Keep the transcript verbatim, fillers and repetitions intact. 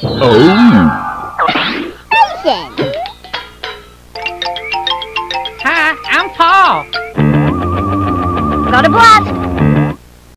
Oh. Mason. Hi, I'm Paul. Got a blast